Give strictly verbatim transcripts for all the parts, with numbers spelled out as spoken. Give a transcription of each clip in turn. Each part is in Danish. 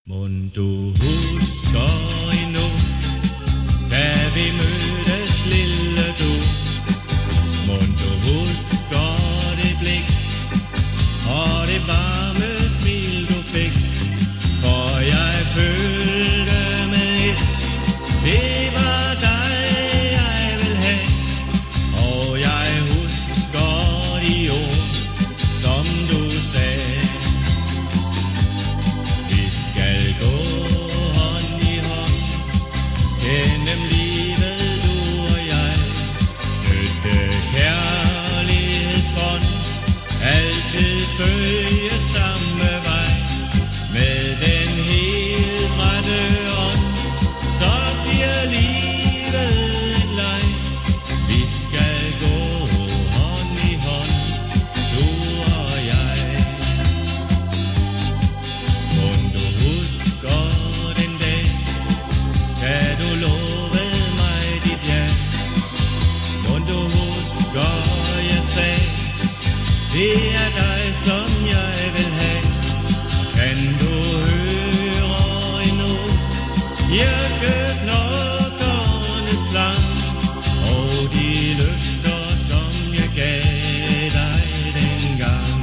Mon du husker endnu, da vi mødtes, lille du. Mon du husker det blik og det varme smil du fik, for jeg følte med et, det var dig jeg vil have. Og jeg husker de ord som du sagde, vi skal gå hånd i hånd gennem livet du og jeg. Nytte kærlighedsbånd, altid følge samme vej. Med den helt rette ånd, så bliver livet en leg. Vi skal gå hånd i hånd, du og jeg. Mon du husker den dag, da du lovede mig dit ja. Mon du husker jeg sagde, det er dig som jeg vil have. Kan du høre endnu hjerteknokkernes klang og de løfter som jeg gav dig dengang?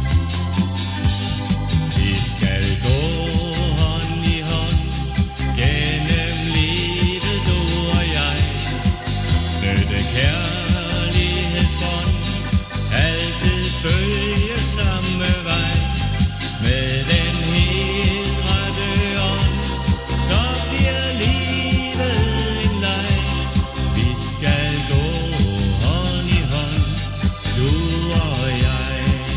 Vi skal gå hånd i hånd gennem livet du og jeg. Nytte kærlighedsbånd, altid følge samme vej. Med den helt rette ånd, så bliver livet en leg. Vi skal gå hånd i hånd, du og jeg.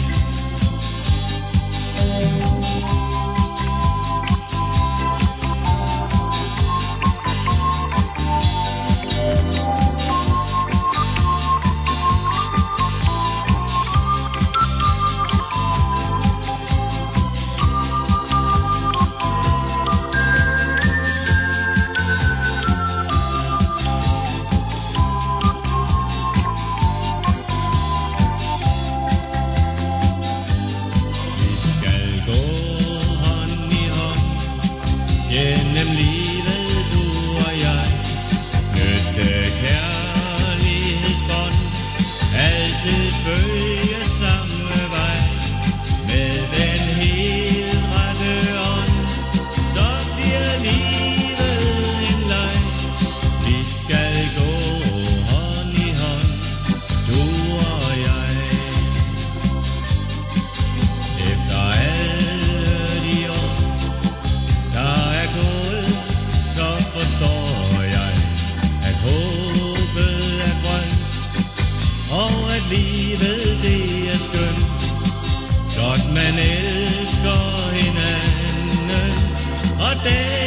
Gennem livet du og jeg. Nytte kærlighedsbånd, altid følge samme vej. Med den helt rette ånd, så bliver livet en leg. Vi skal gå hånd i hånd, du og jeg. Efter alle de år der er gået, så forstår jeg, at håbet er grønt, og at livet det er skønt. Blot man elsker hinanden, og det